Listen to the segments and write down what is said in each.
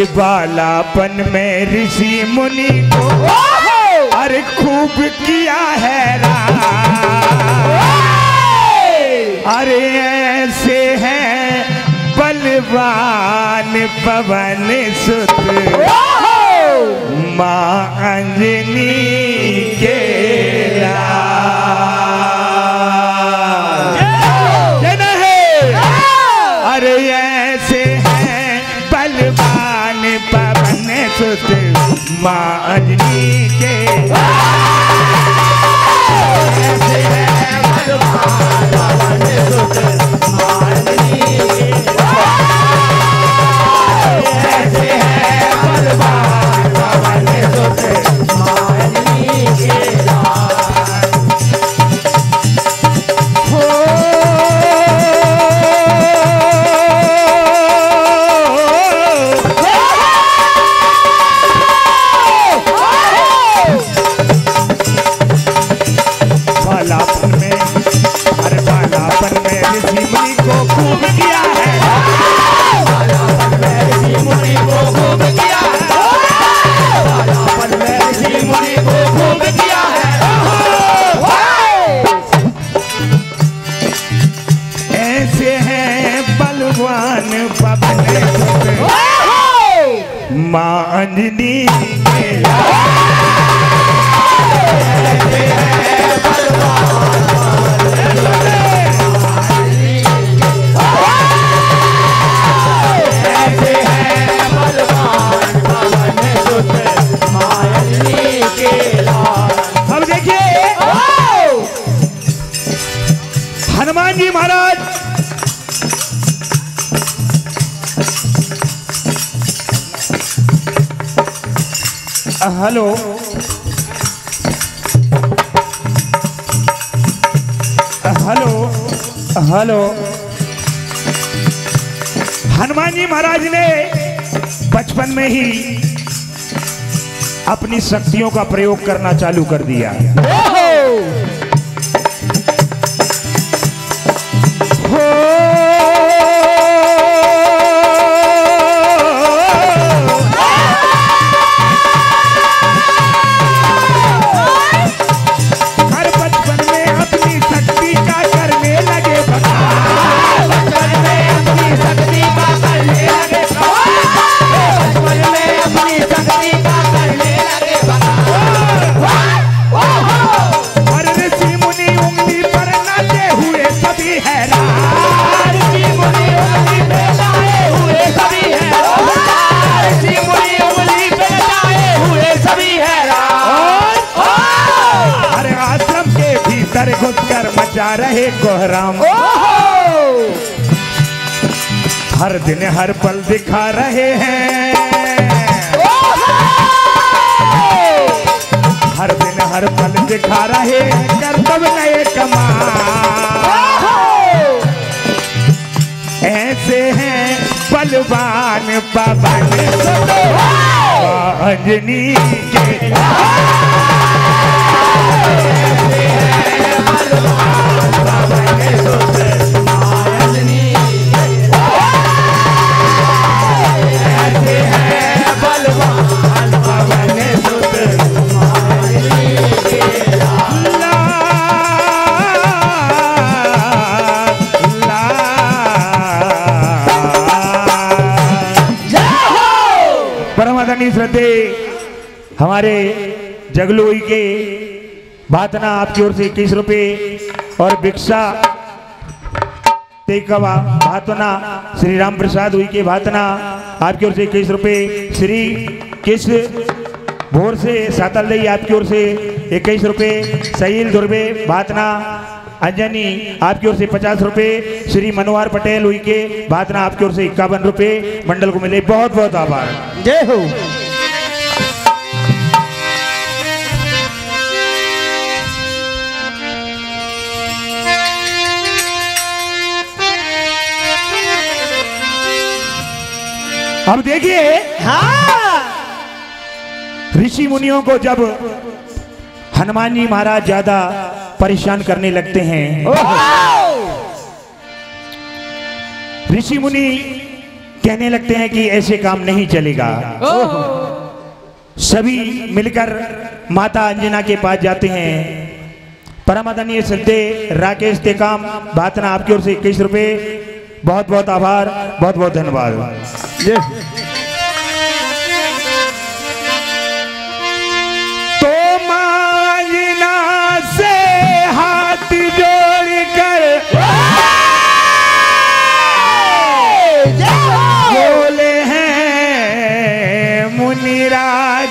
बालापन में ऋषि मुनि को अरे खूब किया है अरे ऐसे हैं बलवान पवन सुत मां अंजनी के अरे ऐसे हैं बलवान पवन सुत मां अंजनी के ऐसे हैं बलवान पवन सुत मां अंजनी के ऐसे हैं बलवान पवन सुत मां अंजनी के मां अंजनी के अब देखिए हनुमान जी महाराज hello hello hello Hanuman ji महाराज ने बचपन में ही अपनी शक्तियों का प्रयोग करना चालू कर दिया। घुसकर मचा रहे कोहराम हर दिन हर पल दिखा रहे हैं हर दिन हर पल दिखा रहे हैं कर्तव्य नए कमाल ऐसे हैं बलवान पवन अंजनी के श्रद्धे हमारे जगलू के भातना आपकी ओर से 21 रुपये और भिक्षा तेकवा भातना श्री राम प्रसाद हुई के भातना आपकी ओर से 21 रुपये श्री किस भोर से सातल दई आपकी ओर से 21 रुपये सहील दुर्बे भातना अंजनी आपकी ओर से 50 रुपये श्री मनोहर पटेल हुई के भातना आपकी ओर से 51 रुपये मंडल को मिले बहुत बहुत आभार जय हो। अब देखिए हाँ ऋषि मुनियों को जब हनुमान जी महाराज ज्यादा परेशान करने लगते हैं ऋषि मुनि कहने लगते हैं कि ऐसे काम नहीं चलेगा। सभी मिलकर माता अंजना के पास जाते हैं। परम आदरणीय श्रद्धे राकेश टेकाम भातना आपकी ओर से 21 रुपए। बहुत बहुत आभार, बहुत बहुत धन्यवाद। तो मांजना से हाथ जोड़कर बोले हैं मुनिराज,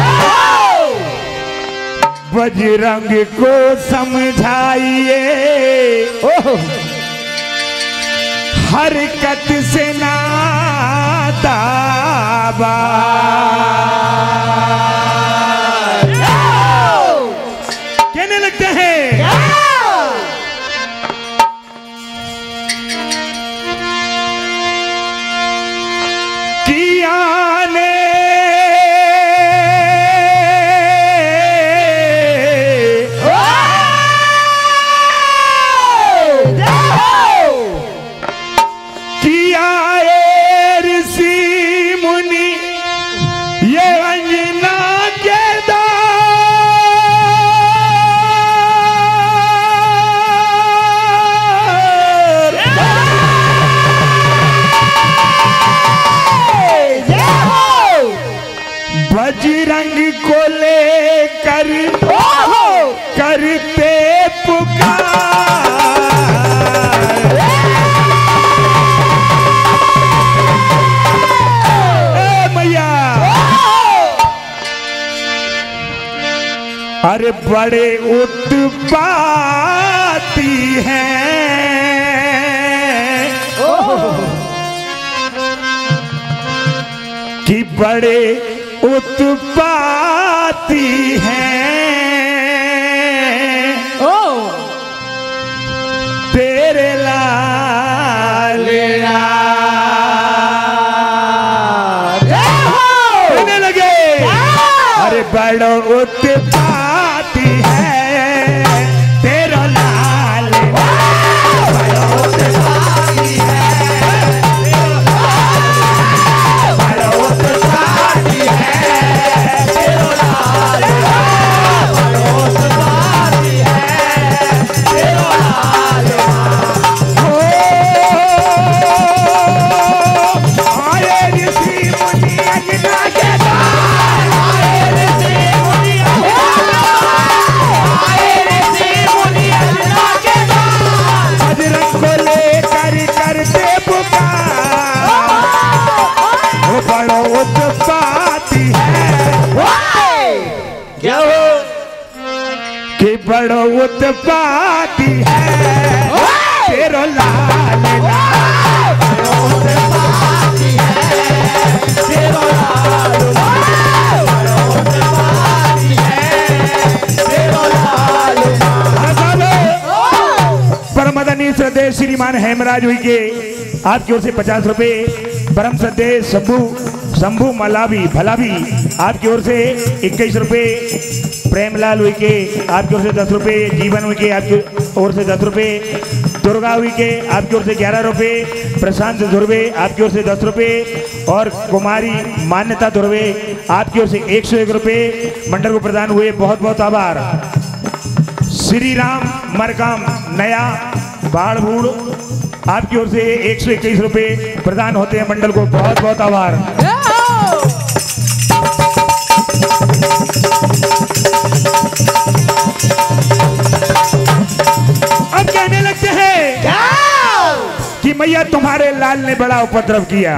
बजरंग को समझाइए हरकत से नादाबा। कहने लगते हैं कि आने बजरंग को लेकर करते पुकार। मैया अरे बड़े उत्पाती हैं, कि बड़े उत्पाती हैं तेरे लाल कहने लगे अरे बड़ो उत्पाती है तेरा लाल, बड़ो उत्पाती है कि बड़ो उत्पाती है तेरो लाल, बड़ो उत्पाती है तेरो लाल, बड़ो उत्पाती है तेरो लाल। परम आदरणीय श्रद्धेय श्रीमान हेमराज हुई के आपकी ओर से 50 रुपए। परम श्रद्धेय शंभू मलावी भलावी आपकी ओर से 21 रुपए। प्रेमलाल हुई के आपकी ओर से 10 रुपए। जीवन हुई के आपकी ओर से 10 रुपए। दुर्गा हुई के आपकी ओर से 11 रुपए। प्रशांत धुर्वे आपकी ओर से 10 रुपए और कुमारी मान्यता धुर्वे आपकी ओर से 101 रुपए मंडल को प्रदान हुए। बहुत बहुत आभार। श्री राम मरकाम नया बाड़भूड़ आपकी ओर से 121 रुपए प्रदान होते हैं मंडल को। बहुत बहुत आभार। अब कहने लगते हैं कि मैया तुम्हारे लाल ने बड़ा उपद्रव किया,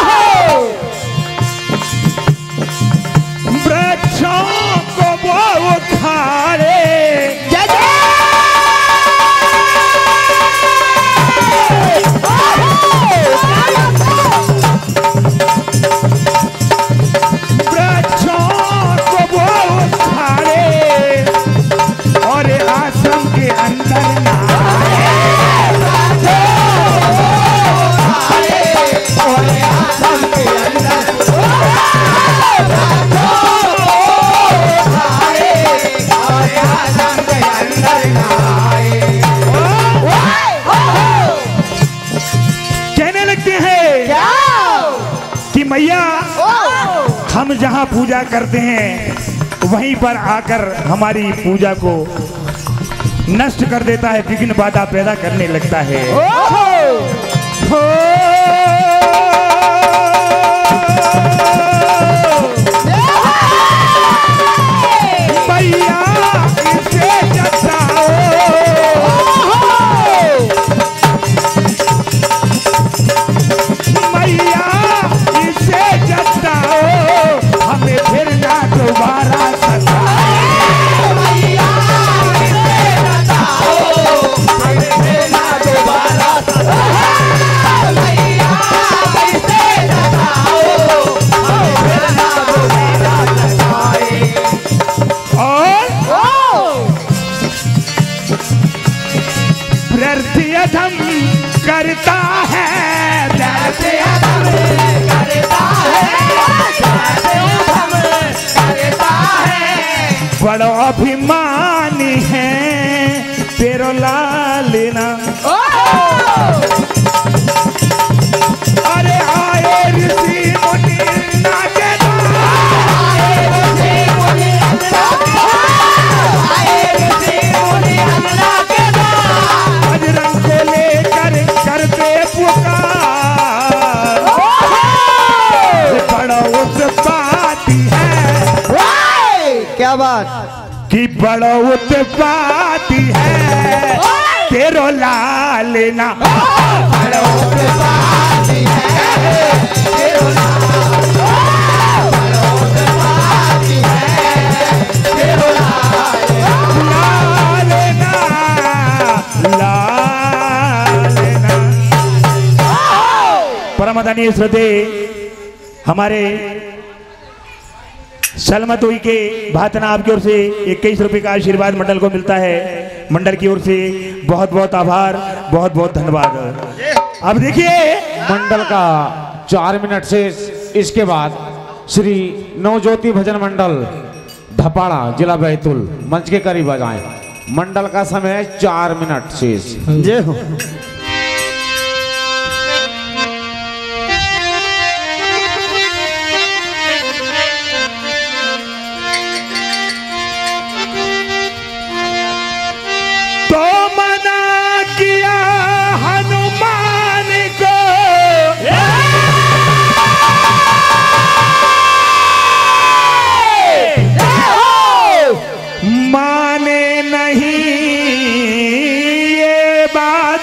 वृक्षों को वो उखाड़े, वृक्षों को वो उखाड़े और आश्रम के अंदर ना अंदर कि मैया हम जहाँ पूजा करते हैं वहीं पर आकर हमारी पूजा को नष्ट कर देता है, विघ्न बाधा पैदा करने लगता है। मैया इसे जगाओ, मैया इसे जगाओ, हमें फिर ना दोबारा सताओ। मैया इसे जगाओ, हमें फिर ना दोबारा सताओ। मैया इसे जगाओ, हमें फिर ना दोबारा सताए। प्रत्यधम करता है, प्रत्यधम करता है, बड़ा अभिमानी है तेरो लालेना। अरे आए ऋषि मुनि नाचे, आए ऋषि मुनि बजरंग को लेकर करते पुकार, बड़ा उत्पाती है। क्या बात कि बड़ा उत्पाती है तेरो लालेना। बड़ा उत्पाती है तेरो लालेना, तेरो लालेना। परमदनीय श्रद्धे हमारे सलमत हुई के भातना आपकी ओर से 21 रुपए का आशीर्वाद मंडल को मिलता है। मंडल की ओर से बहुत बहुत आभार, बहुत बहुत धन्यवाद। अब देखिए मंडल का 4 मिनट से इसके बाद श्री नवज्योति भजन मंडल धपाड़ा जिला बैतूल मंच के करीब आ जाए। मंडल का समय 4 मिनट शेष। जय हो। तो मना किया हनुमान को, माने नहीं ये बात,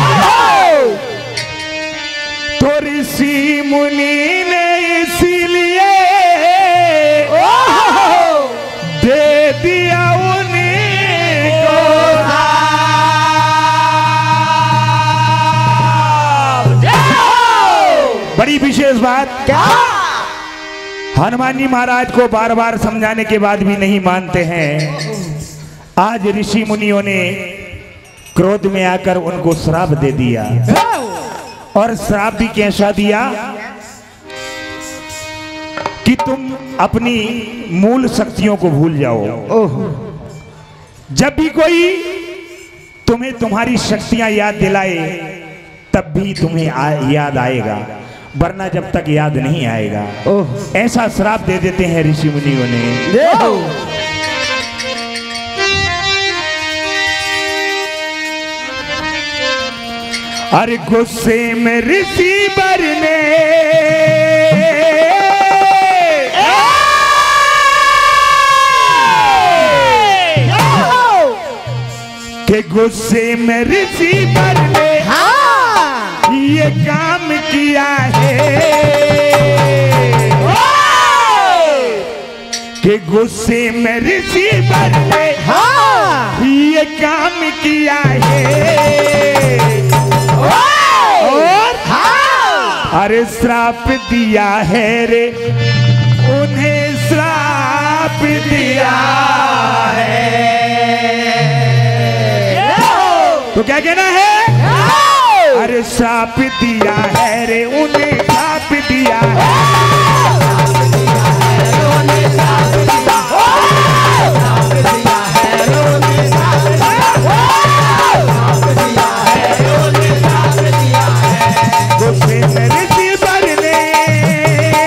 तो ऋषि मुनि ने इसीलिए दे दिया उन्हीं को। बड़ी विशेष बात क्या, हनुमान जी महाराज को बार बार समझाने के बाद भी नहीं मानते हैं। आज ऋषि मुनियों ने क्रोध में आकर उनको श्राप दे दिया, और श्राप भी कैसा दिया कि तुम अपनी मूल शक्तियों को भूल जाओ। जब भी कोई तुम्हें तुम्हारी शक्तियां याद दिलाए तब भी तुम्हें याद आएगा, वरना जब तक याद नहीं आएगा। ऐसा श्राप दे देते हैं ऋषि मुनियों ने। अरे गुस्से में ऋषि बरने, के गुस्से में ऋषि बरने ये काम किया है, कि गुस्से में ऋषि बरने ये काम किया है। और अरे श्राप दिया है रे, उन्हें श्राप दिया है। तो क्या कहना है? अरे श्राप दिया है रे, उन्हें श्राप दिया है। गुस्से में ऋषि बरने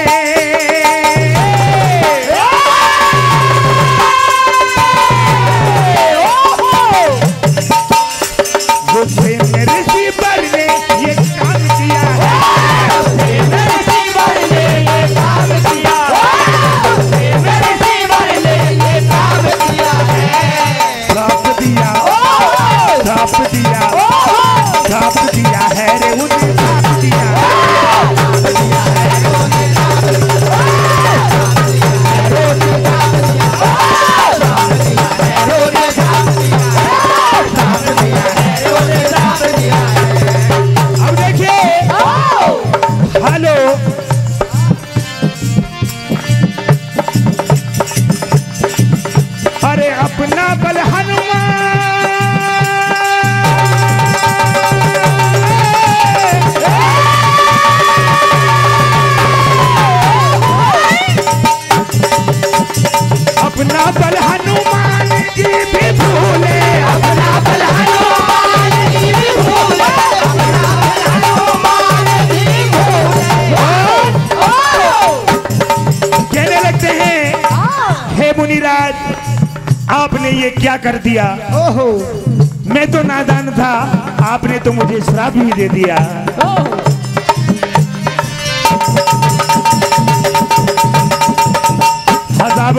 आपने ये क्या कर दिया? ओहो, मैं तो नादान था, आपने तो मुझे श्राप भी दे दिया। हाँ साहब,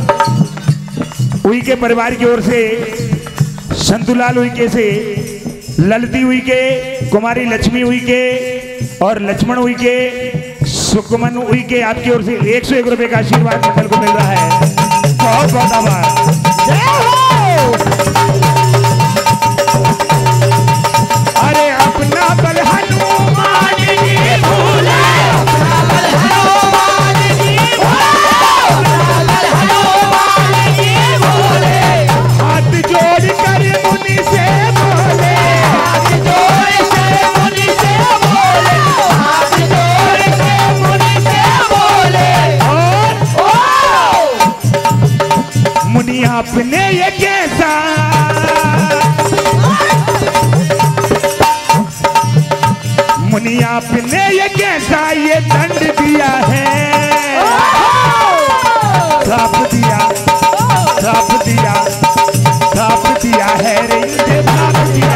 उइके परिवार की ओर से संतुलाल उइके से ललती उइके, कुमारी लक्ष्मी उइके और लक्ष्मण उइके, सुकमन उइके आपकी ओर से 101 रुपए का आशीर्वाद मंडल को मिल रहा है। बहुत बहुत आभार। अरे अपना बल हनुमान जी भूले, अपना बल हनुमान जी भूले, अपना बल हनुमान जी भूले। हाथ जोड़ कर मुनि से बोले, हाथ जोड़ से मुनि से बोले, हाथ जोड़ से मुनि से बोले। और मुनि आपने ये कैसा, मुनि आपने ये कैसा ये दंड दिया है, श्राप दिया, श्राप दिया, श्राप दिया है रे, ये श्राप दिया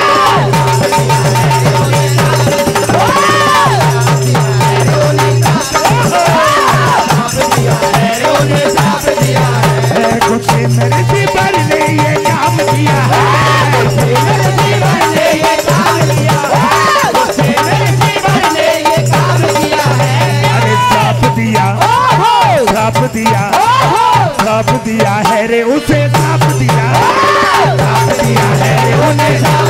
है, कुछ मेरे जीवन ने ये काम किया है, मेरे जीवन ने ये काम किया है, कुछ मेरे जीवन ने ये काम किया है। अरे श्राप दिया, श्राप दिया, श्राप दिया है रे उसे, श्राप दिया, श्राप दिया है रे उन्हें।